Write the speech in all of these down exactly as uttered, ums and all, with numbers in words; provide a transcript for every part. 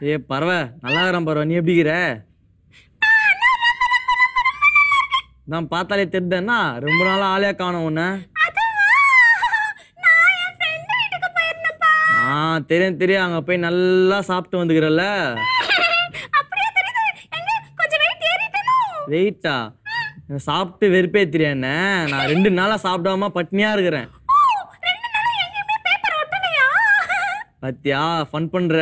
ஏ பரவ நல்லா இருக்கிறேன் பரவ. நீ எப்படி இருக்கிற? நான் பார்த்தாலே தெரிந்தேன்னா ரொம்ப நாளா ஆளே காணோம் உன்ன. ஆ தெரியும் தெரியும். அங்க போய் நல்லா சாப்பிட்டு வந்துக்கிறல்ல. வெயிட்டா சாப்பிட்டு வெறுப்பே தெரியும் என்ன. நான் ரெண்டு நாளா சாப்பிடாம பட்னியா இருக்கிறேன். பத்தியா ஃபன் பண்ற.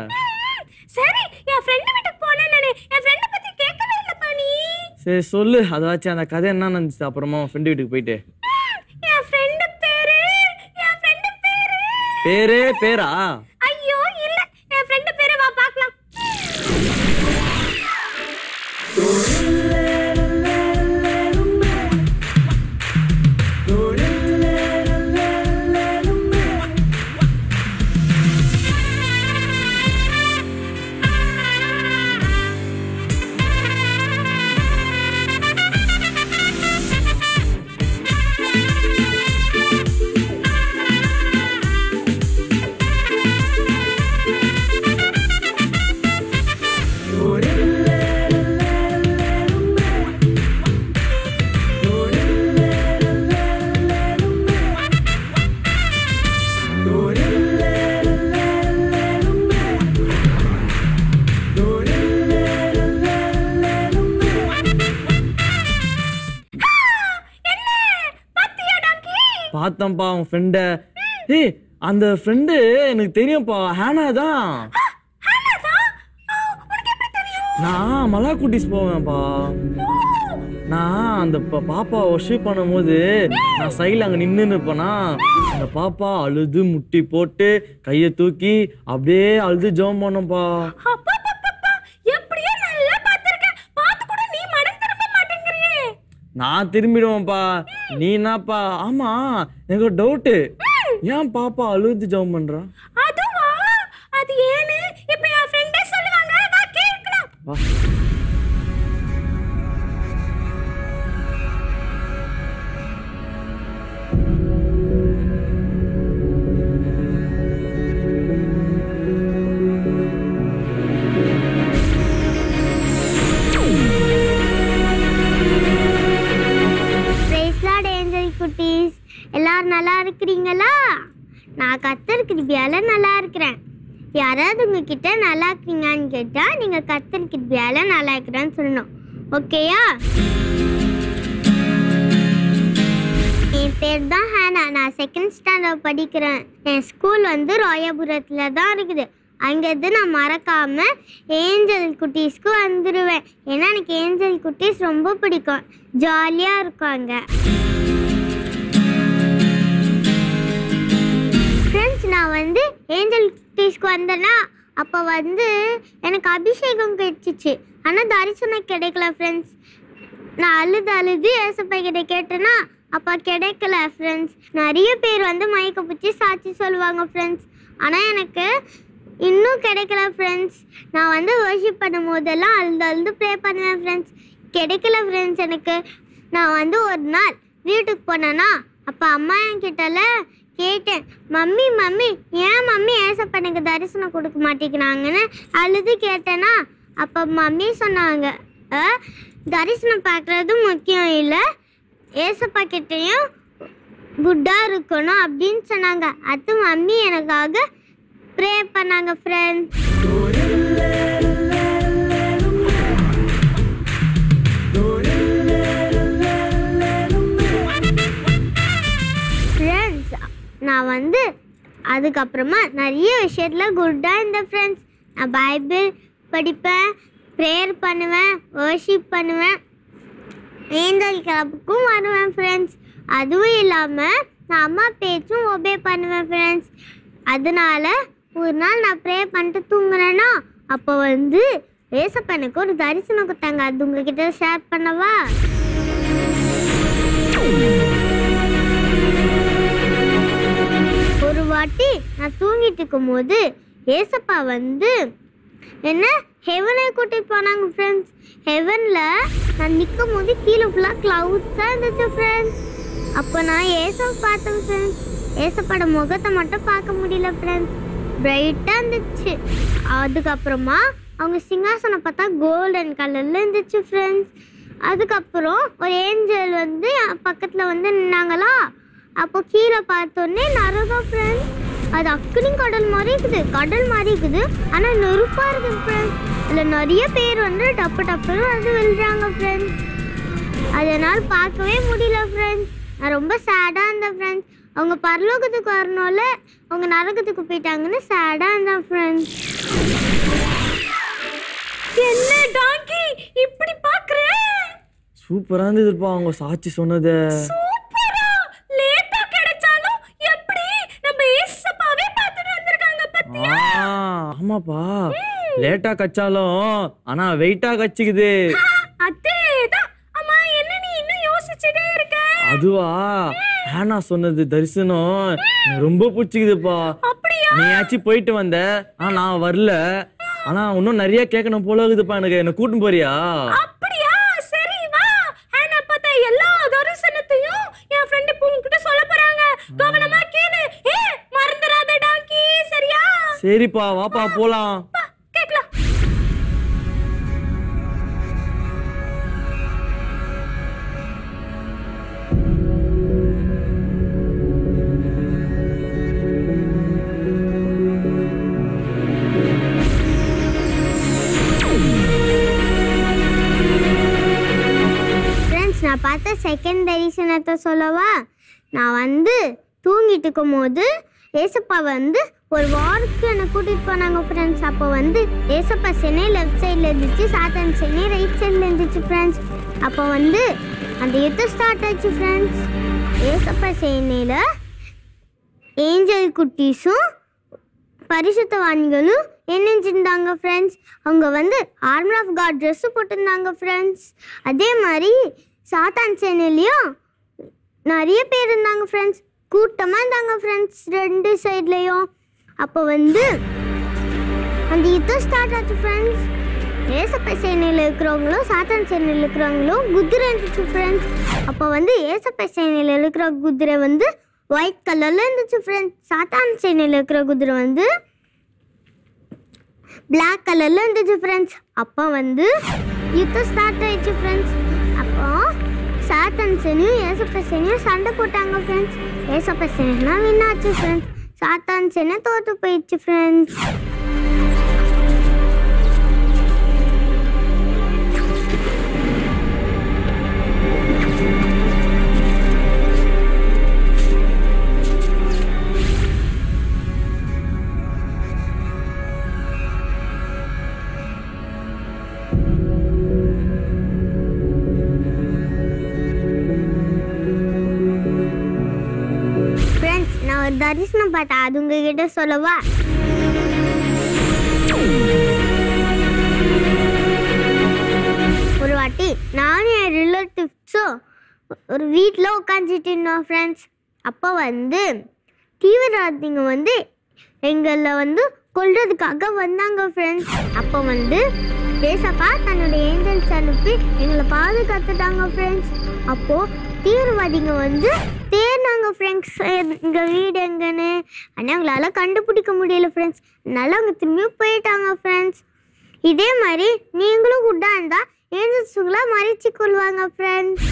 சரி சொல்லு அதாச்சும் அந்த கதை என்ன நடந்துச்சு அப்புறமா ஃப்ரெண்டு வீட்டுக்கு போயிட்டு. பேரே பேரா? ஐயோ இல்ல என் ஃப்ரெண்ட் பேரே. வா பார்க்கலாம். பார்த்தம்பா உன் ஃப்ரெண்ட. ஏய் அந்த ஃப்ரெண்டு எனக்கு தெரியும்ப்பா. ஹானா தான். நான் மலாக்குட்டிஸ் போவேன்ப்பா. நான் அந்த பாப்பா ஒர்ஷிப் பண்ணும்போது நான் சைடில் அங்கே நின்று இருப்பேனா, அந்த பாப்பா அழுது முட்டி போட்டு கையை தூக்கி அப்படியே அழுது ஜெபம் பண்ணும்பா. நான் திரும்பிடுவேன்ப்பா. நீ என்னப்பா? ஆமா எனக்கு ஒரு டவுட்டு. ஏன் பாப்பா அழுது ஜெபம் பண்றா? அதுவா அது ஏன்னு இப்ப என் ஃப்ரெண்டே சொல்லுவாங்க. வா கேட்கலாம். வா. எல்லாரும் நல்லா இருக்கிறீங்களா? நான் கர்த்தர் கிருபையால நல்லா இருக்கிறேன். யாராவது உங்ககிட்ட நல்லா இருக்கீங்கன்னு கேட்டா நீங்க கர்த்தர் கிருபையால நல்லா இருக்கிறேன்னு சொல்லணும். ஓகேயா? என் பேர் தான் ஹானா. நான் செகண்ட் ஸ்டாண்டர்ட் படிக்கிறேன். என் ஸ்கூல் வந்து ராயபுரத்துல தான் இருக்குது. அங்கேருந்து நான் மறக்காம ஏஞ்சல் குட்டீஸ்க்கு வந்துடுவேன். ஏன்னா எனக்கு ஏஞ்சல் குட்டீஸ் ரொம்ப பிடிக்கும். ஜாலியா இருக்காங்க. ஃப்ரெண்ட்ஸ் நான் வந்து ஏஞ்சல் குட்டீஸ்க்கு வந்தேன்னா அப்போ வந்து எனக்கு அபிஷேகம் கிடைச்சிச்சு. ஆனால் தரிசனம் கிடைக்கல ஃப்ரெண்ட்ஸ். நான் அழுது அழுது ஏசப்பா கிட்ட கேட்டேன்னா அப்போ கிடைக்கல ஃப்ரெண்ட்ஸ். நிறைய பேர் வந்து மயக்க பிடிச்சி சாட்சி சொல்லுவாங்க ஃப்ரெண்ட்ஸ். ஆனால் எனக்கு இன்னும் கிடைக்கல ஃப்ரெண்ட்ஸ். நான் வந்து வர்ஷிப் பண்ணும் போதெல்லாம் அழுது அழுது ப்ரே பண்ணுவேன் ஃப்ரெண்ட்ஸ். கிடைக்கல ஃப்ரெண்ட்ஸ் எனக்கு. நான் வந்து ஒரு நாள் வீட்டுக்கு போனேன்னா அப்போ அம்மா என்கிட்டல கேட்டேன், மம்மி மம்மி ஏன் மம்மி ஏசப்பா எனக்கு தரிசனம் கொடுக்க மாட்டேங்கிறாங்கன்னு அழுது கேட்டேன்னா அப்போ மம்மி சொன்னாங்க, தரிசனம் பார்க்குறது முக்கியம் இல்லை, ஏசப்பா கிட்டேயும் குட்டாக இருக்கணும் அப்படின்னு சொன்னாங்க. அது மம்மி எனக்காக ப்ரே பண்ணாங்க ஃப்ரெண்ட்ஸ். ஃப்ரெண்ட்ஸ் நான் வந்து அதுக்கப்புறமா நிறைய விஷயத்தில் குட்டாக இருந்தேன் ஃப்ரெண்ட்ஸ். நான் பைபிள் படிப்பேன், ப்ரேயர் பண்ணுவேன், வர்ஷிப் பண்ணுவேன், ஏஞ்சல் கிளப்புக்கும் வருவேன் ஃப்ரெண்ட்ஸ். அதுவும் இல்லாமல் நான் அம்மா பேச்சும் ஒபே பண்ணுவேன் ஃப்ரெண்ட்ஸ். அதனால ஒரு நாள் நான் ப்ரே பண்ணிட்டு தூங்குறேன்னா அப்போ வந்து ஏசப்பா எனக்கு ஒரு தரிசனம் கொடுத்தாங்க. அது உங்ககிட்ட ஷேர் பண்ணவா? ஒரு வாட்டி நான் தூங்கிட்டு இருக்கும் போது ஏசப்பா வந்து என்ன ஹெவனை கூட்டிட்டு போனாங்க ஃப்ரெண்ட்ஸ். ஹெவனில் நான் நிற்கும் போது கீழே ஃபுல்லாக க்ளவுட்ஸாக இருந்துச்சு ஃப்ரெண்ட்ஸ். அப்போ நான் ஏசப்பா பார்த்தேன் ஃப்ரெண்ட்ஸ். ஏசப்பாட முகத்தை மட்டும் பார்க்க முடியல ஃப்ரெண்ட்ஸ். பிரைட்டாக இருந்துச்சு. அதுக்கப்புறமா அவங்க சிங்காசனம் பார்த்தா கோல்டன் கலரில் இருந்துச்சு ஃப்ரெண்ட்ஸ். அதுக்கப்புறம் ஒரு ஏஞ்சல் வந்து பக்கத்தில் வந்து நின்னாங்களா. அப்போ கீழே பார்த்தோன்னே நரகம் ஃப்ரெண்ட்ஸ். அது அக்னி கடல் மாதிரி இருக்குது, கடல் மாதிரி இருக்குது, ஆனால் நெருப்பாக இருக்குது ஃப்ரெண்ட்ஸ். அதில் நிறைய பேர் வந்து டப்பு டப்புன்னு வந்து விழுறாங்க ஃப்ரெண்ட்ஸ். அதனால் பார்க்கவே முடியல ஃப்ரெண்ட்ஸ். நான் ரொம்ப சேடாக இருந்தேன் ஃப்ரெண்ட்ஸ். அவங்க பரலோகத்துக்கு வரணும்ல, அவங்க நரகத்துக்கு போயிட்டாங்கன்னு சேடாக இருந்தேன் ஃப்ரெண்ட்ஸ். என்ன டாங்கி இப்படி பாக்குற? சூப்பரா இருந்ததுப்பா அவங்க சாட்சி சொன்னது. சூப்பரா. லேட்டா கிடைச்சாலும் எப்படி நம்ம ஏசப்பாவே பார்த்துட்டு வந்திருக்காங்க பத்தியா? ஆமாப்பா, லேட்டா கச்சாலும் ஆனா வெயிட்டா கச்சிக்குது. அதேதான். அம்மா என்ன நீ இன்னும் யோசிச்சுட்டே இருக்க? அதுவா, ஹானா சொன்னது தரிசனம் எனக்கு ரொம்ப பிடிச்சிக்குதுப்பா. அப்படியா? நீயாச்சும் போயிட்டு வந்த, ஆனா நான் வரல. ஆனா இன்னும் நிறைய கேட்கணும் போல இருக்குதுப்பா எனக்கு. என்ன கூட்டின்னு போறியா? அப்படியா? சரி வா. ஹானா பார்த்தா எல்லா தரிசனத்தையும் என் ஃப்ரெண்ட் பூங்கிட்ட சொல்ல போறாங்க. கவனமா கேளு. ஏ மறந்துடாத டாங்கி, சரியா? சரிப்பா, வாப்பா போலாம். வா கேக்கலாம். நான் பார்த்த செகண்ட் தரிசனத்தை சொல்லவா? நான் வந்து தூங்கிட்டு இருக்கும் போது ஏசப்பா வந்து ஒரு வாருக்கு என்னை கூட்டிகிட்டு போனாங்க ஃப்ரெண்ட்ஸ். அப்போ வந்து ஏசப்பா சேனை லெஃப்ட் சைடில் இருந்துச்சு, சாத்தான் சேனை ரைட் சைடில் இருந்துச்சு ஃப்ரெண்ட்ஸ். அப்போ வந்து அந்த யுத்தம் ஸ்டார்ட் ஆச்சு ஃப்ரெண்ட்ஸ். ஏசப்பா சேனையில் ஏஞ்சல் குட்டீஸும் பரிசுத்தவான்களும் என்னஞ்சிருந்தாங்க ஃப்ரெண்ட்ஸ். அவங்க வந்து ஆர்மர் ஆஃப் காட் ட்ரெஸ்ஸு போட்டிருந்தாங்க ஃப்ரெண்ட்ஸ். அதே மாதிரி சாத்தான் சேனையிலையும் நிறைய பேர் இருந்தாங்க ஃப்ரெண்ட்ஸ், கூட்டமாக இருந்தாங்க ஃப்ரெண்ட்ஸ் ரெண்டு சைட்லேயும். அப்போ வந்து அந்த யுத்தம் ஸ்டார்ட் ஆச்சு ஃப்ரெண்ட்ஸ். ஏசப்பா சேனையில் இருக்கிறவங்களும் சாத்தான் சேனையில் இருக்கிறவங்களும் குதிரை இருந்துச்சு ஃப்ரெண்ட்ஸ். அப்போ வந்து ஏசப்பா சேனையில் இருக்கிற குதிரை வந்து ஒயிட் கலரில் இருந்துச்சு ஃப்ரெண்ட்ஸ். சாத்தான் சேனையில் இருக்கிற குதிரை வந்து பிளாக் கலரில் இருந்துச்சு ஃப்ரெண்ட்ஸ். அப்போ வந்து யுத்தம் ஸ்டார்ட் ஆயிடுச்சு ஃப்ரெண்ட்ஸ். அப்போ சாத்தான் சேனையும் ஏசப்பா சேனையும் சண்டை போட்டாங்க ஃப்ரெண்ட்ஸ். ஏசப்பா சேனைனா வின் ஆச்சு ஃப்ரெண்ட்ஸ். சாத்தான் சேனை தோற்று போயிடுச்சு ஃப்ரெண்ட்ஸ். ஒரு தரிசனம் பார்த்தா அது உங்ககிட்ட சொல்லவா? ஒரு வாட்டி நானும் என் ரிலேட்டிவ்ஸும் ஒரு வீட்டில் உட்காந்துட்டு இருந்தோம் ஃப்ரெண்ட்ஸ். அப்போ வந்து தீவிரவாதிங்க வந்து எங்களை வந்து கொல்றதுக்காக வந்தாங்க ஃப்ரெண்ட்ஸ். அப்போ வந்து ஏசப்பா தன்னோட ஏஞ்சல்ஸ் அனுப்பி எங்களை பாதுகாத்துட்டாங்க ஃப்ரெண்ட்ஸ். அப்போது தீவிரவாதிங்க வந்து தேர்னாங்க ஃப்ரெண்ட்ஸ் எங்கள் வீடு எங்கன்னு. ஆனால் அவங்களால கண்டுபிடிக்க முடியல ஃப்ரெண்ட்ஸ். அதனால அவங்க திரும்பியும் போயிட்டாங்க ஃப்ரெண்ட்ஸ். இதே மாதிரி நீங்களும் குட்டா இருந்தால் ஏஞ்சல்ஸுங்களாக மறைச்சி கொள்வாங்க ஃப்ரெண்ட்ஸ்.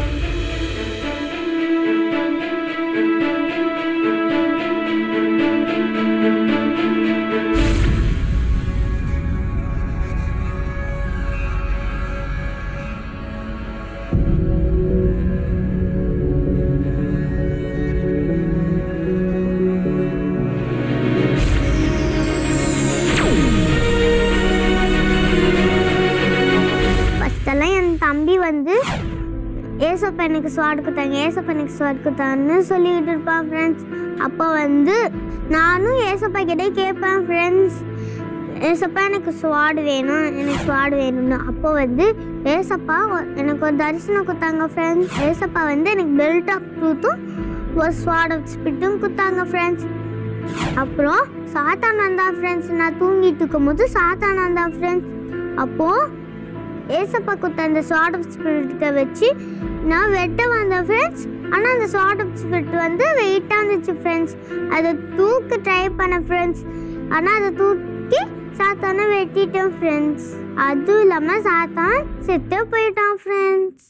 தம்பி வந்து ஏசப்பா எனக்கு ஸ்வாட் கொடுத்தாங்க, ஏசப்பா எனக்கு ஸ்வாட் கொடுத்தான்னு சொல்லிக்கிட்டு இருப்பான் ஃப்ரெண்ட்ஸ். அப்போ வந்து நானும் ஏசப்பா கிட்டே கேட்பேன் ஃப்ரெண்ட்ஸ், ஏசப்பா எனக்கு ஸ்வாட் வேணும், எனக்கு ஸ்வாட் வேணும்னு. அப்போ வந்து ஏசப்பா எனக்கு ஒரு தரிசனம் கொடுத்தாங்க ஃப்ரெண்ட்ஸ். ஏசப்பா வந்து எனக்கு பெல்ட் ஆஃப் ட்ரூத்தும் ஒரு ஸ்வாட் ஆஃப் ஸ்பிரிட்டும் கொடுத்தாங்க ஃப்ரெண்ட்ஸ். அப்புறம் சாத்தான் வந்தான் ஃப்ரெண்ட்ஸ். நான் தூங்கிட்டு இருக்கும் போது சாத்தான் வந்தான் ஃப்ரெண்ட்ஸ். அப்போது ஏசப்பா கொடுத்த அந்த ஸ்வாட் ஆஃப் ஸ்பிரிட்டை வச்சு நான் வெட்ட வந்தேன் ஃப்ரெண்ட்ஸ். ஆனால் அந்த ஸ்வாட் ஆஃப் ஸ்பிரிட் வந்து வெயிட்டாக இருந்துச்சு ஃப்ரெண்ட்ஸ். அதை தூக்க ட்ரை பண்ண ஃப்ரெண்ட்ஸ். ஆனா அதை தூக்கி சாத்தானை வெட்டிட்டேன் ஃப்ரெண்ட்ஸ். அதுவும் இல்லாம சாத்தான் செத்து போயிட்டான் ஃப்ரெண்ட்ஸ்.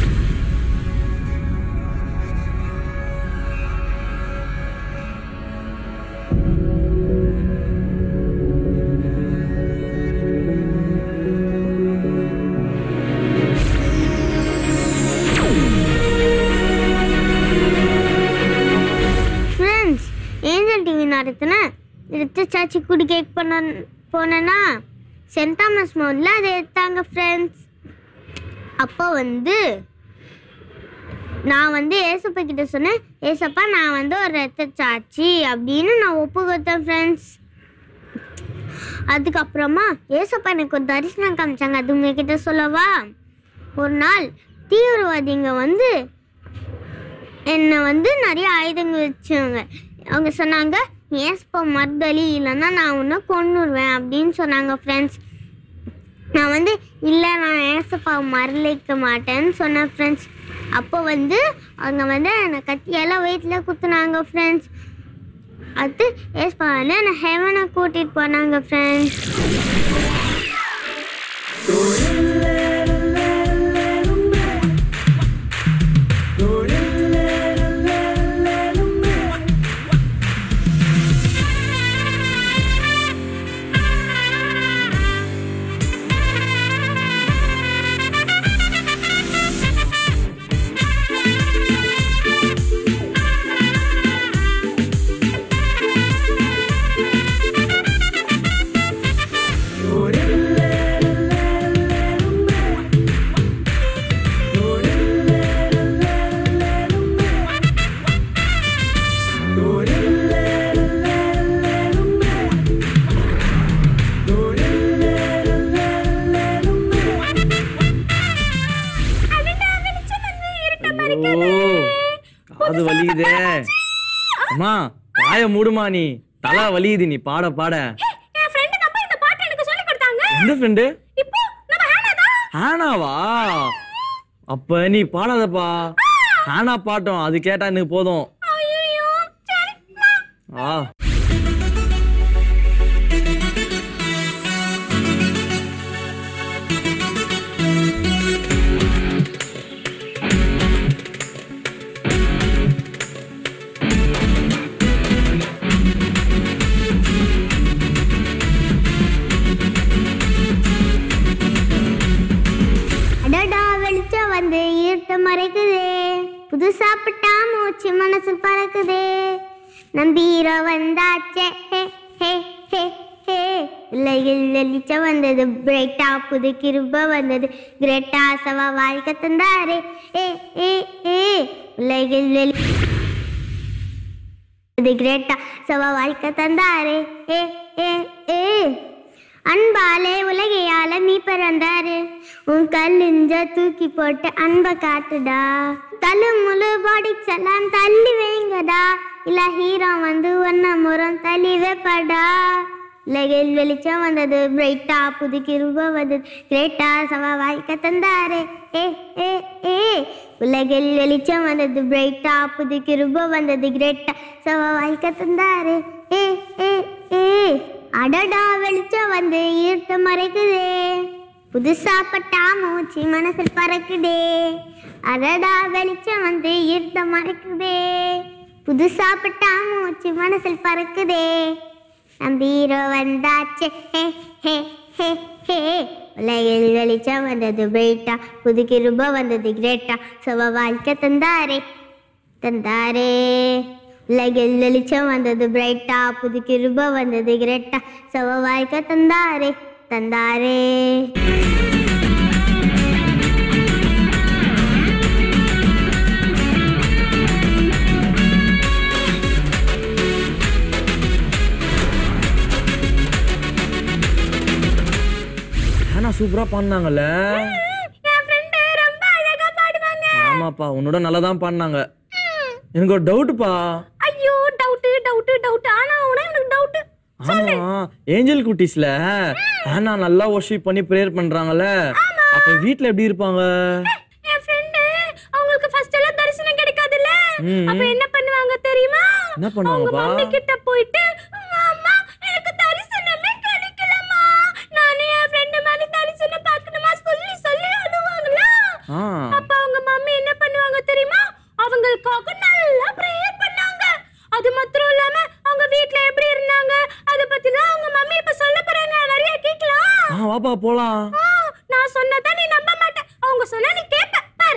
ஏஞ்சல் டிவி நடத்தின எடுத்து சாச்சி கூடி கேக் பண்ண போனேன்னா சென்ட் தாமஸ் மவுண்டில் அதை எடுத்தாங்க ஃப்ரெண்ட்ஸ். அப்போ வந்து நான் வந்து ஏசப்பா கிட்ட சொன்னேன், ஏசப்பா நான் வந்து ஒரு ரத்த சாட்சி அப்படின்னு நான் ஒப்பு கொடுத்தேன் ஃப்ரெண்ட்ஸ். அதுக்கப்புறமா ஏசப்பா எனக்கு ஒரு தரிசனம் காமிச்சாங்க. அது உங்ககிட்ட சொல்லவா? ஒரு நாள் தீவிரவாதிங்க வந்து என்னை வந்து நிறைய ஆயுதங்கள் வச்சாங்க. அவங்க சொன்னாங்க, ஏசப்பா மர்தலி இல்லைன்னா நான் உன்னை கொன்னுடுவேன் அப்படின்னு சொன்னாங்க ஃப்ரெண்ட்ஸ். நான் வந்து இல்லை நான் ஏசப்பா மரளிக்க மாட்டேன்னு சொன்னேன் ஃப்ரெண்ட்ஸ். அப்போ வந்து அவங்க வந்து என்னை கத்தியெல்லாம் வயிற்றுல குத்துனாங்க ஃப்ரெண்ட்ஸ். அது ஏசப்பா வந்து என்னை ஹெவனை கூட்டிகிட்டு போனாங்க ஃப்ரெண்ட்ஸ். அது வலியுதே அம்மா, வாய மூடுமா, நீ தலை வலியுது நீ பாட பாட. என் ஃப்ரெண்ட் தான் இந்த பாட்டு எனக்கு சொல்லி கொடுத்தாங்க. எந்த ஃப்ரெண்ட்? இப்போ நம்ம ஹானா தான். ஹானாவா? அப்ப நீ பாடாதப்பா. ஹானா பாட்டும் அது கேட்டா எனக்கு போதும். ஐயோ சரி. ஆ வந்து ஈர்த்த மறைக்குதே, புது சாப்பிட்டா மூச்சு மனசு பறக்குதே, நம்பீரோ வந்தாச்சே ஹே ஹே ஹே ஹே, உலகில் வெளிச்சம் வந்தது பிரைட்டா, புது கிருப வந்தது கிரேட்டா, சவா வாழ்க்கை தந்தாரே ஏ ஏ ஏ, உலகில் வெளி கிரேட்டா சவா வாழ்க்கை தந்தாரே ஏ ஏ ஏ, அன்பாலே உலகையால நீ பிறந்தாரு, உன் கல்லுஞ்ச தூக்கி போட்டு அன்பை காட்டுடா, தள்ளு முழு பாடிக்ஸ் எல்லாம் தள்ளி வைங்கடா, இல்ல ஹீரோ வந்து ஒன்ன முறம் தள்ளி வைப்படா, உலகில் வெளிச்சம் வந்தது பிரைட்டா, புது கிருப வந்தது கிரேட்டா, சவா வாழ்க்கை தந்தாரே ஏ ஏ ஏ, உலகில் வெளிச்சம் வந்தது பிரைட்டா, புது கிருப வந்தது கிரேட்டா, சவா வாழ்க்கை தந்தாரே ஏ ஏ ஏ, அடடா வெளிச்சம் வந்து ஈர்த்த மறைக்குதே, புதுசா பட்டா மூச்சு மனசில் பறக்குதே, அடடா வெளிச்சம் வந்து ஈர்த்த மறைக்குதே, புதுசா பட்டா மூச்சு மனசில் பறக்குதே, நம்பீரோ வந்தாச்சே ஹே ஹே ஹே ஹே, உலகில் வெளிச்சம் வந்தது பிரைட்டா, புது கிருப வந்தது கிரேட்டா, சவ வாழ்க்கை தந்தாரே தந்தாரே, உலகில் வெளிச்சம் வந்தது பிரைட்டா, புது கிருப வந்தது கிரேட்டா, சவ வாழ்க்கை தந்தாரே தந்தாரே. சூப்பரா பாடினாங்கல்ல. என் ஃப்ரெண்ட் ரொம்ப அழகா பாடுவாங்க. ஆமாப்பா, உன்னோட நல்லா தான் பாடினாங்க. எனக்கு ஒரு டவுட்ப்பா. ஐயோ டவுட் டவுட் டவுட் ஆனா உனக்கு எனக்கு டவுட். ஆமா, ஏஞ்சல் குட்டீஸ்ல ஆனா நல்லா வொர்ஷிப் பண்ணி பிரேயர் பண்றாங்கல, அப்ப வீட்ல எப்படி இருப்பாங்க? என் ஃப்ரெண்ட் அவங்களுக்கு ஃபர்ஸ்ட் எல்லாம் தரிசனம் கிடைக்காதுல, அப்ப என்ன பண்ணுவாங்க தெரியுமா? என்ன பண்ணுவாங்கப்பா? அவங்க மம்மி கிட்ட போயிட்டு, அம்மா எனக்கு தரிசனம் வாப்பா போலாம். நான் சொன்னதா நீ நம்ப மாட்ட, அவங்க சொன்னா நீ கேப்ப பாரு.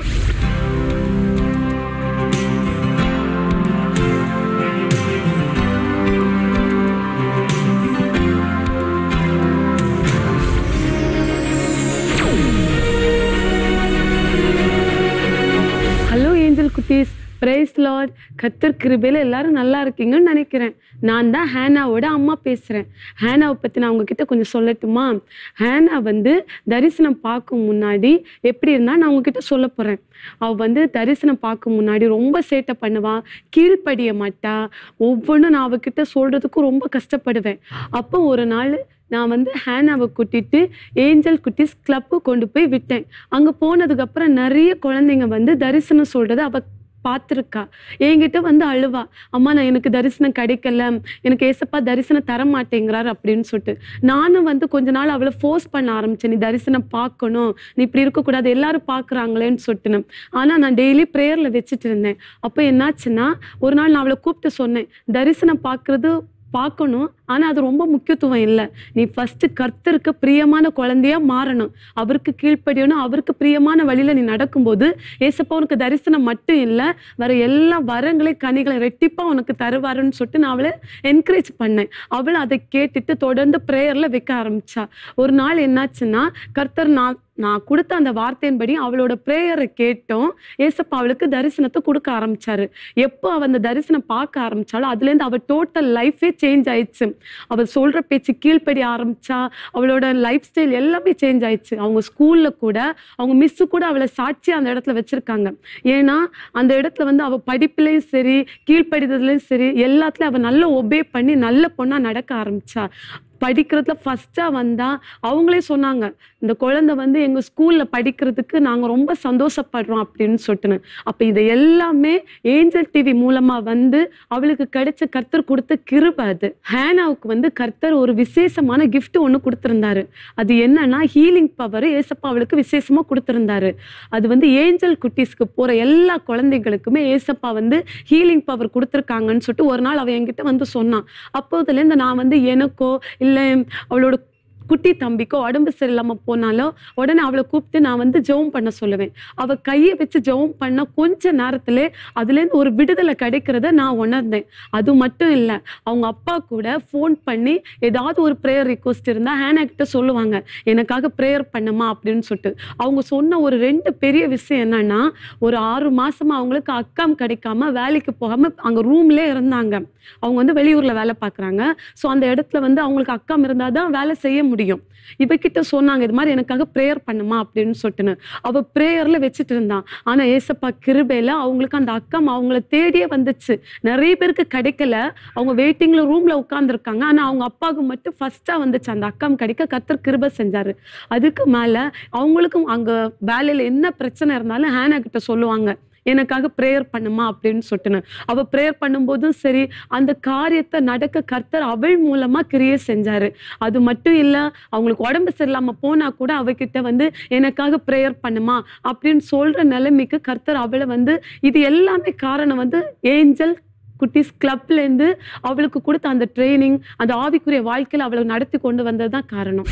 ஹலோ ஏஞ்சல் குட்டீஸ், பிரைஸ் லார்ட். கர்த்தர் கிருபையில எல்லாரும் நல்லா இருக்கீங்கன்னு நினைக்கிறேன். நான் தான் ஹேனாவோட அம்மா பேசுகிறேன். ஹேனாவை பற்றி நான் உங்ககிட்ட கொஞ்சம் சொல்லட்டுமா? ஹேனா வந்து தரிசனம் பார்க்கும் முன்னாடி எப்படி இருந்தால் நான் உங்ககிட்ட சொல்ல போகிறேன். அவள் வந்து தரிசனம் பார்க்கும் முன்னாடி ரொம்ப சேட்டை பண்ணுவா, கீழ்ப்படிய மாட்டா. ஒவ்வொன்றும் நான் அவகிட்ட சொல்கிறதுக்கும் ரொம்ப கஷ்டப்படுவேன். அப்போ ஒரு நாள் நான் வந்து ஹேனாவை கூட்டிட்டு ஏஞ்சல் குட்டீஸ் கிளப்பு கொண்டு போய் விட்டேன். அங்கே போனதுக்கப்புறம் நிறைய குழந்தைங்க வந்து தரிசனம் சொல்கிறத அவள் பார்த்துருக்கா. என்கிட்ட வந்து அழுவா, அம்மா நான் எனக்கு தரிசனம் கிடைக்கல, எனக்கு ஏசப்பா தரிசனம் தர மாட்டேங்கிறார் அப்படின்னு சொல்லிட்டு. நானும் வந்து கொஞ்ச நாள் அவளை ஃபோர்ஸ் பண்ண ஆரம்பிச்சேன், நீ தரிசனம் பார்க்கணும், நீ இப்படி இருக்கக்கூடாது, எல்லாரும் பார்க்குறாங்களேன்னு சொல்லிட்டு. ஆனால் நான் டெய்லி ப்ரேயரில் வச்சுட்டு இருந்தேன். அப்போ என்னாச்சுன்னா ஒரு நாள் நான் அவளை கூப்பிட்டு சொன்னேன், தரிசனம் பார்க்குறது பார்க்கணும், ஆனால் அது ரொம்ப முக்கியத்துவம் இல்லை. நீ ஃபஸ்ட்டு கர்த்தருக்கு பிரியமான குழந்தையா மாறணும், அவருக்கு கீழ்ப்படியணும், அவருக்கு பிரியமான வழியில் நீ நடக்கும்போது ஏசப்பா உனக்கு தரிசனம் மட்டும் இல்லை, வர எல்லா வரங்களையும் கனிகளை ரெட்டிப்பாக உனக்கு தருவாருன்னு சொல்லிட்டு நான் அவளை என்கரேஜ் பண்ணேன். அவளை அதை கேட்டுட்டு தொடர்ந்து ப்ரேயரில் வைக்க ஆரம்பித்தா. ஒரு நாள் என்னாச்சுன்னா கர்த்தர் நான் நான் கொடுத்த அந்த வார்த்தையின்படி அவளோட ப்ரேயரை கேட்டோம். ஏசப்பா அவளுக்கு தரிசனத்தை கொடுக்க ஆரம்பிச்சாரு. எப்போ அவள் அந்த தரிசனம் பார்க்க ஆரம்பிச்சாலும் அதுலேருந்து அவள் டோட்டல் லைஃபே சேஞ்ச் ஆயிடுச்சு. அவள் சொல்கிற பேச்சு கீழ்ப்படி ஆரம்பிச்சா, அவளோட லைஃப் ஸ்டைல் எல்லாமே சேஞ்ச் ஆயிடுச்சு. அவங்க ஸ்கூலில் கூட அவங்க மிஸ்ஸு கூட அவளை சாட்சி அந்த இடத்துல வச்சுருக்காங்க. ஏன்னா அந்த இடத்துல வந்து அவள் படிப்புலேயும் சரி கீழ்ப்படிதத்துலேயும் சரி எல்லாத்துலேயும் அவள் நல்லா ஒபே பண்ணி நல்ல பொண்ணாக நடக்க ஆரம்பிச்சா. படிக்கிறதுல ஃபஸ்ட்டாக வந்தால் அவங்களே சொன்னாங்க, இந்த குழந்தை வந்து எங்கள் ஸ்கூலில் படிக்கிறதுக்கு நாங்கள் ரொம்ப சந்தோஷப்படுறோம் அப்படின்னு சொல்லிட்டுன்னு. அப்போ இதை எல்லாமே ஏஞ்சல் டிவி மூலமாக வந்து அவளுக்கு கிடைச்ச கர்த்தர் கொடுத்த கிருபை அது. ஹேனாவுக்கு வந்து கர்த்தர் ஒரு விசேஷமான கிஃப்ட் ஒன்று கொடுத்துருந்தாரு. அது என்னன்னா ஹீலிங் பவர் ஏசப்பா அவளுக்கு விசேஷமாக கொடுத்துருந்தாரு. அது வந்து ஏஞ்சல் குட்டீஸ்க்கு போகிற எல்லா குழந்தைங்களுக்குமே ஏசப்பா வந்து ஹீலிங் பவர் கொடுத்துருக்காங்கன்னு சொல்லிட்டு ஒரு நாள் அவள் என்கிட்ட வந்து சொன்னான். அப்போதுலேருந்து நான் வந்து எனக்கோ இல்லை அவளோட குட்டி தம்பிக்கோ உடம்பு சரியில்லாமல் போனாலும் உடனே அவளை கூப்பிட்டு நான் வந்து ஜெபம் பண்ண சொல்லுவேன். அவள் கையை வச்சு ஜெபம் பண்ண கொஞ்ச நேரத்துல அதுலேருந்து ஒரு விடுதலை கிடைக்கிறத நான் உணர்ந்தேன். அது மட்டும் இல்லை, அவங்க அப்பா கூட ஃபோன் பண்ணி ஏதாவது ஒரு ப்ரேயர் ரிக்வஸ்ட் இருந்தால் ஹேனா கிட்ட சொல்லுவாங்க, எனக்காக ப்ரேயர் பண்ணுமா அப்படின்னு சொல்லிட்டு. அவங்க சொன்ன ஒரு ரெண்டு பெரிய விஷயம் என்னன்னா, ஒரு ஆறு மாசமா அவங்களுக்கு அக்காம் கிடைக்காம வேலைக்கு போகாம அங்கே ரூம்லேயே இருந்தாங்க. அவங்க வந்து வெளியூர்ல வேலை பார்க்குறாங்க. ஸோ அந்த இடத்துல வந்து அவங்களுக்கு அக்காம் இருந்தால் தான் வேலை செய்ய முடியும். இவகிட்ட சொன்னாங்க, இது மாதிரி எனக்காக ப்ரேயர் பண்ணுமா அப்படின்னு சொல்லிட்டுன்னு. அவ ப்ரேயர்ல வச்சுட்டு இருந்தான். ஆனா ஏசப்பா கிருபையில அவங்களுக்கு அந்த அக்கம் அவங்கள தேடியே வந்துச்சு. நிறைய பேருக்கு கிடைக்கல, அவங்க வெயிட்டிங்ல ரூம்ல உட்கார்ந்துருக்காங்க. ஆனா அவங்க அப்பாவுக்கு மட்டும் ஃபர்ஸ்டா வந்துச்சு அந்த அக்கம் கிடைக்க. கர்த்தர் கிருபை செஞ்சாரு. அதுக்கு மேல அவங்களுக்கும் அங்க வேலையில என்ன பிரச்சனை இருந்தாலும் ஹேனா கிட்ட சொல்லுவாங்க, எனக்காக ப்ரேயர் பண்ணுமா அப்படின்னு சொல்லிட்டுன்னு. அவ ப்ரேயர் பண்ணும்போதும் சரி அந்த காரியத்தை நடக்க கர்த்தர் அவள் மூலமா கிரியை செஞ்சாரு. அது மட்டும் இல்லை, அவங்களுக்கு உடம்பு சரியில்லாம போனா கூட அவகிட்ட வந்து எனக்காக ப்ரேயர் பண்ணுமா அப்படின்னு சொல்ற நிலைமைக்கு கர்த்தர் அவளை வந்து, இது எல்லாமே காரணம் வந்து ஏஞ்சல் குட்டீஸ் கிளப்லேருந்து அவளுக்கு கொடுத்த அந்த ட்ரைனிங், அந்த ஆவிக்குரிய வாழ்க்கையில் அவளை நடத்தி கொண்டு வந்தது தான் காரணம்.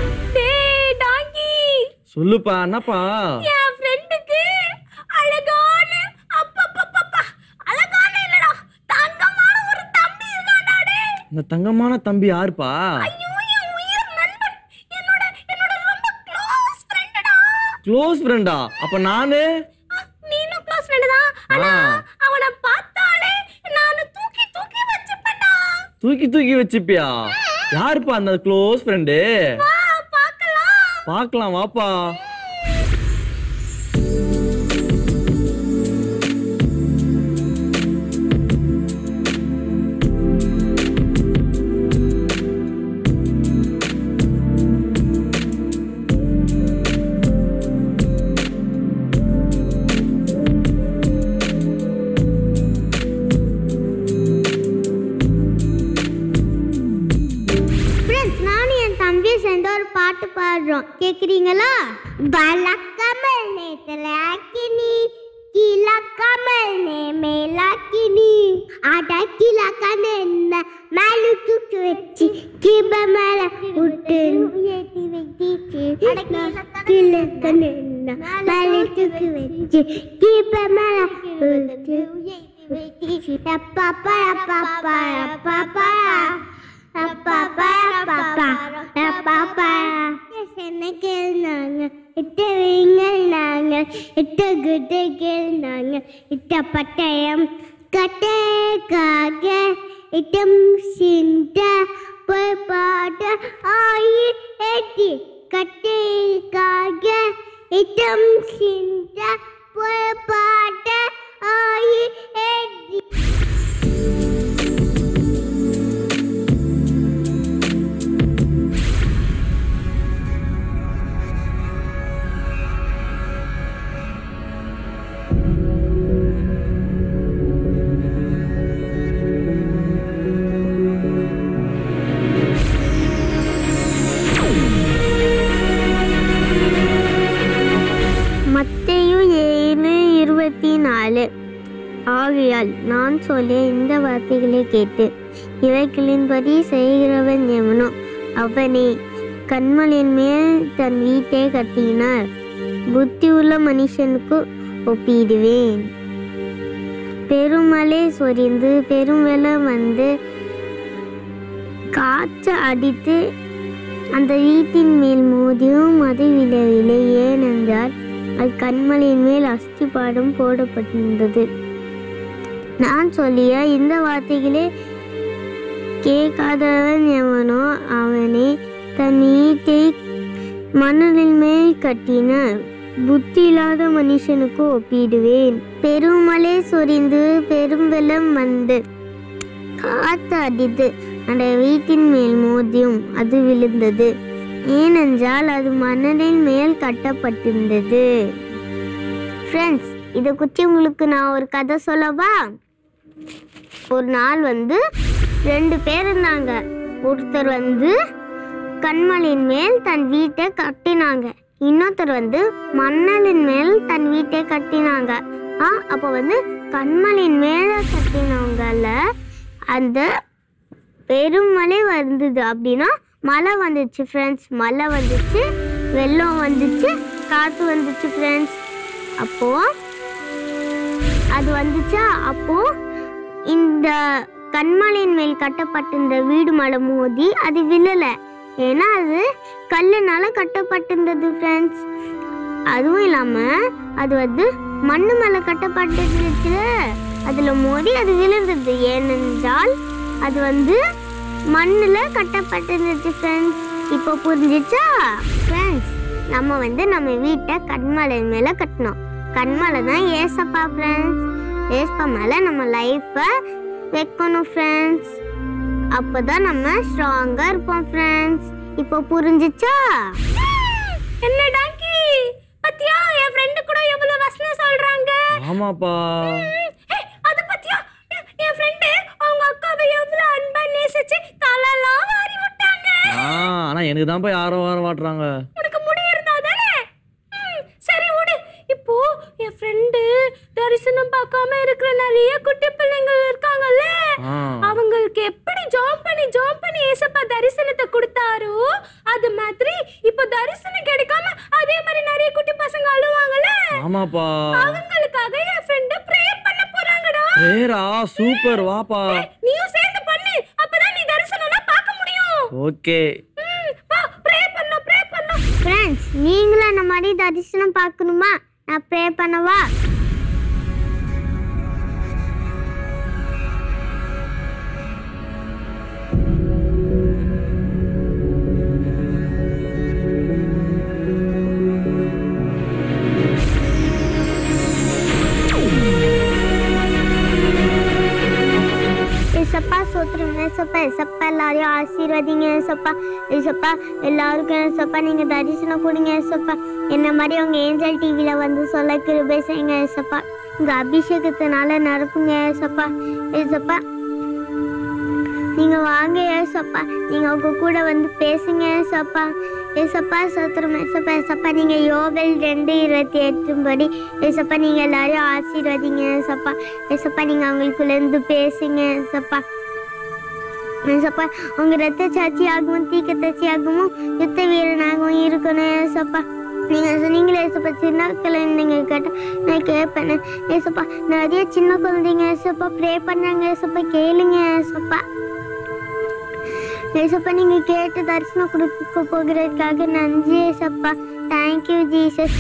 சொல்லுப்பா, என்னப்பா? என் ஃப்ரெண்டுக்கு அழகான இந்த தங்கமான தம்பி யாருப்பா? ஐயோ என் உயிர் நண்பன், என்னோட என்னோட ரொம்ப க்ளோஸ் ஃப்ரெண்டடா. க்ளோஸ் ஃப்ரெண்டா? அப்ப நானு நீனும் க்ளோஸ் ஃப்ரெண்ட் தான். ஆனா அவனை பார்த்தாலே நான் தூக்கி தூக்கி வச்சுப்பேன்டா. தூக்கி தூக்கி வச்சுப்பியா? யாருப்பா அந்த க்ளோஸ் ஃப்ரெண்டு? வா பார்க்கலாம். பார்க்கலாம் வாப்பா. பாட்டு பாடுறோம், கேக்குறீங்களா? பலக்கமல் நேத்தலாக்கினி கிலக்கமல் நே மேலாக்கினி அடக்கிலக்கன என்ன மேலு தூக்கி வச்சு கிப மேல விட்டு ஏத்தி வெட்டிச்சு அடக்கிலக்கன என்ன மேலு தூக்கி வச்சு கிப மேல விட்டு ஏத்தி வெட்டிச்சு பாப்பா பாப்பா பாப்பா பாப்பா பாப்பா பாப்பா சென்னக்கேள் நாங்க இட்ட வீங்கள் நாங்க இட்ட குட்டைகள் நாங்க இட்ட பட்டயம் கட்டைக்காக இட்டம் சிந்த போய் பாட்ட ஆயி ஏட்டி கட்டைக்காக இட்டம் சிந்த போய் பாட்ட ஆயி ஏட்டி. மத்தேயு ஏழு இருபத்தி நாலு. ஆகையால் நான் சொல்லிய இந்த வார்த்தைகளை கேட்டு இவைகளின்படி செய்கிறவன் எவனோ அவனே கண்மலையின் மேல் தன் வீட்டை கட்டினார். புத்தியுள்ள மனுஷனுக்கு ஒப்பிடுவேன். பெருமழை சொரிந்து பெரும் வெள்ளம் வந்து காற்று அடித்து அந்த வீட்டின் மேல் மோதியும் அது விழவில்லை. ஏனென்றால் அது கண்மலையின் மேல் அஸ்திபாரம் போடப்பட்டிருந்தது. நான் சொல்லிய இந்த வார்த்தைகளே கேட்காதவன் எவனோ அவனே தன் வீட்டை மணலின் மேல் கட்டினார். புத்தி இல்லாத மனுஷனுக்கு ஒப்பிடுவேன். பெருமழை சொரிந்து பெரும் வெள்ளம் வந்து காற்று அடித்து அந்த வீட்டின் மேல் மோதியும் அது விழுந்தது. ஏனென்றால் அது மணலின் மேல் கட்டப்பட்டிருந்தது. ஃப்ரெண்ட்ஸ், இதை குச்சி உங்களுக்கு நான் ஒரு கதை சொல்லவா? ஒரு நாள் வந்து ரெண்டு பேர் இருந்தாங்க. ஒருத்தர் வந்து கண்மலையின் மேல் தன் வீட்டை கட்டினாங்க. இன்னொருத்தர் வந்து மணலின் மேல் தன் வீட்டை கட்டினாங்க. ஆ அப்போ வந்து கண்மலையின் மேல கட்டினவங்கள அந்த பெருமழை வந்தது. அப்படின்னா மழை வந்துச்சு ஃப்ரெண்ட்ஸ். மழை வந்துச்சு, வெள்ளம் வந்துச்சு, காற்று வந்துச்சு ஃப்ரெண்ட்ஸ். அப்போ அது வந்துச்சா, அப்போ இந்த கண்மலையின் மேல் கட்டப்பட்டிருந்த வீடு மலை மோதி அது விழலை. ஏன்னா அது கல்லுனால கட்டப்பட்டிருந்தது ஃப்ரெண்ட்ஸ். அதுவும் இல்லாம அது வந்து மண்ணு மேல கட்டப்பட்டிருந்துச்சு, அதுல மோதி அது விழுந்தது. ஏனென்றால் அது வந்து மண்ணுல கட்டப்பட்டிருந்துச்சு ஃப்ரெண்ட்ஸ். இப்போ புரிஞ்சிச்சா ஃப்ரெண்ட்ஸ்? நம்ம வந்து நம்ம வீட்டை கண்மலை மேல கட்டணும். கண்மலை தான் ஏசப்பா ஃப்ரெண்ட்ஸ். ஏசப்பா மேல நம்ம லைஃப்பை வைக்கணும் ஃப்ரெண்ட்ஸ். அப்போதான் நம்ம ஸ்ட்ராங்கா இருப்போம் ஃப்ரெண்ட்ஸ். இப்போ புரிஞ்சிச்சா? என்ன டாங்கி பத்தியா என் ஃப்ரெண்ட் கூட எவ்வளவு வசனம் சொல்றாங்க. ஆமாப்பா. அது பத்தியா என் ஃப்ரெண்ட் அவங்க அக்காவை எவ்வளவு அன்பா நேசிச்சு தலலாம் வாரி விட்டாங்க. ஆனா எனக்கு தான் போய் யாரோ வார வாட்டுறாங்க. உனக்கு முடி இருந்தா தானே? சரி விடு. இப்போ என் ஃப்ரெண்டு தரிசனம் பார்க்காம இருக்கிற நிறைய குட்டி பிள்ளைங்க இருக்காங்கல்ல, அவங்களுக்கு எப்படி ஜாம் பண்ணி ஜாம் பண்ணி ஏசப்பா தரிசனத்தை கொடுத்தாரோ அது மாதிரி இப்போ தரிசனம் கிடைக்காம அதே மாதிரி நிறைய குட்டி பசங்க அழுவாங்கல்ல. ஆமாப்பா. அவங்களுக்காக என் ஃப்ரெண்ட் ப்ரே பண்ண போறாங்கடா. பிரேயரா? சூப்பர், வாப்பா. நீயும் சேர்ந்து பண்ணு, அப்பதான் நீ தரிசனம் ஓகே. வா ப்ரே பண்ணலாம் ப்ரே பண்ணலாம். ஃப்ரெண்ட்ஸ் நீங்களும் அந்த மாதிரி தரிசனம் பார்க்கணுமா? நான் ப்ரே பண்ணவா? ஏசப்பா சோத்திரம் ஏசப்பா. ஏசப்பா எல்லாரையும் ஆசீர்வதிங்க ஏசப்பா. ஏசப்பா எல்லாருக்கும் ஏசப்பா நீங்கள் தரிசனம் கொடுங்க ஏசப்பா. என்ன மாதிரி உங்கள் ஏஞ்சல் டிவியில் வந்து சொல்ல கிருபை செய்யுங்க ஏசப்பா. உங்கள் அபிஷேகத்தினால நிரப்புங்க ஏசப்பா. ஏசப்பா நீங்கள் வாங்க ஏசப்பா. நீங்கள் உங்க கூட வந்து பேசுங்க ஏசப்பா. ஏசப்பா சோத்திரம் ஏசப்பா. ஏசப்பா நீங்கள் யோவேல் ரெண்டு இருபத்தி எட்டு படி ஏசப்பா நீங்கள் எல்லாரையும் ஆசீர்வதிங்க ஏசப்பா. ஏசப்பா நீங்கள் அவங்களுக்குள்ளேருந்து பேசுங்க ஏசப்பா. ஏசப்பா உங்கள் ரத்த சாட்சியாகவும் தீக்க தச்சியாகவும் யுத்த வீரனாகவும் இருக்கணும் ஏசப்பா. நீங்கள் சொன்னீங்களே ஏசப்பா சின்ன குழந்தைங்க கேட்ட நான் கேட்பேன் ஏசப்பா. நிறைய சின்ன குழந்தைங்க ஏசப்பா ப்ரே பண்ணாங்க ஏசப்பா. கேளுங்க ஏசப்பா. ஏசப்பா நீங்க கேட்டு தரிசனம் கொடுக்க போகிறதுக்காக நன்றி ஏசப்பா. Thank you Jesus.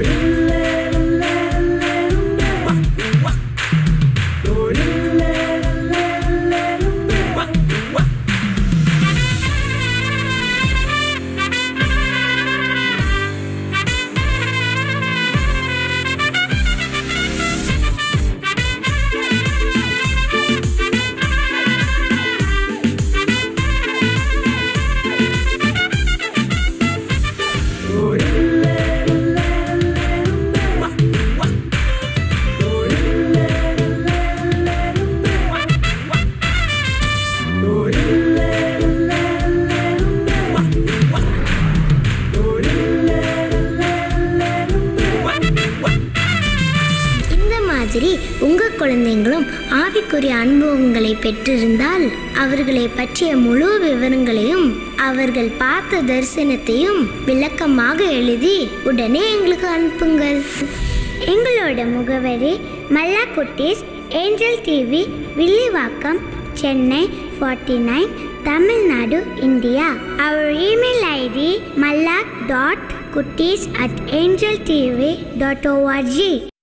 உங்கள் குழந்தைங்களும் ஆவிக்குரிய அனுபவங்களை பெற்றிருந்தால் அவர்களை பற்றிய முழு விவரங்களையும் அவர்கள் பார்த்த தரிசனத்தையும் விளக்கமாக எழுதி உடனே எங்களுக்கு அனுப்புங்கள். எங்களோட முகவரி மல்லா குட்டீஸ் angel TV, Villivakkam, Chennai forty nine, Tamil Nadu, India. அவர் இமெயில் ஐடி மல்லாக் dot kutties at angel TV dot O R G.